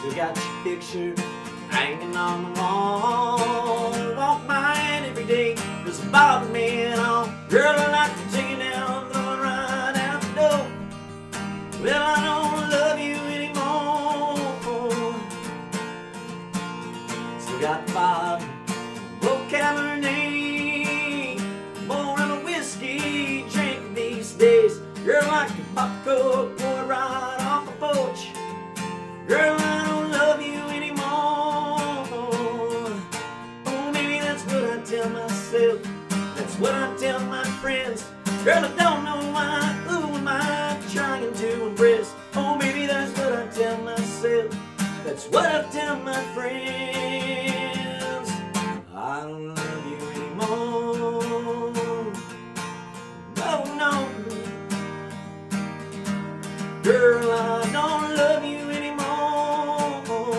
Still got your picture hanging on the wall. Walk by it every day, doesn't bother me at all. Girl, I like to take you down, throw it right out the door. Well, I don't love you anymore. Still got Bob, Bob Cabernet, more of a whiskey drink these days. Girl, I can pop coke, pour it right off the porch. Girl, I don't love you anymore. Oh, maybe that's what I tell myself. That's what I tell my friends. Girl, I don't know why. Who am I trying to impress? Oh, maybe that's what I tell myself. That's what I tell my friends. I don't love you anymore. No, no. Girl, I don't love you anymore.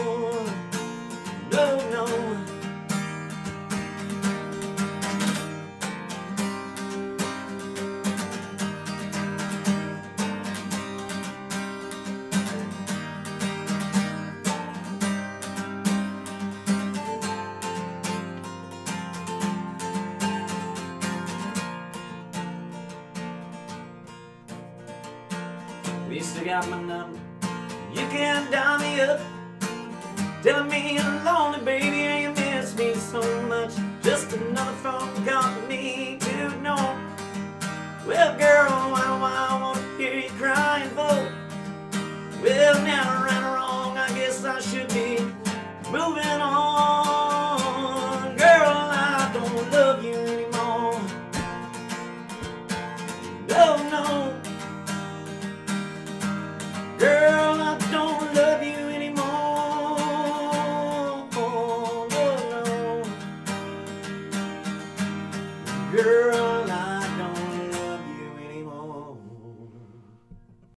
No, no. You still got my number. You can dial me up, telling me you're lonely, baby, and you miss me so much. Just another phone call for me to ignore. Well, girl, why do I want to hear you crying for? Well, now right or wrong, I guess I should be moving on. Girl, I don't love you anymore. No, no. Girl, I don't love you anymore. No, no. Girl,